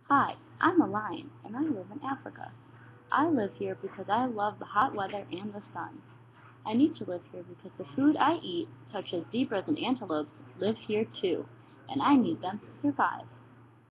Hi, I'm a lion, and I live in Africa. I live here because I love the hot weather and the sun. I need to live here because the food I eat, such as zebras and antelopes, live here too, and I need them to survive.